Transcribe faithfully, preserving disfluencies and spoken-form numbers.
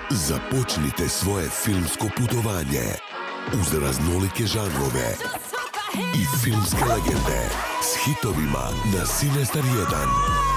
Započnite svoje filmsko putovanje uz raznolike žanrove i filmske legende s hitovima na Cinestar jedan.